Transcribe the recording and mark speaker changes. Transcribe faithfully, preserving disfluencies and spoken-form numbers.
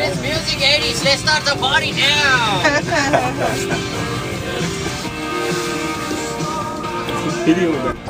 Speaker 1: Yes, music eighties, let's start the party now!
Speaker 2: Video udah.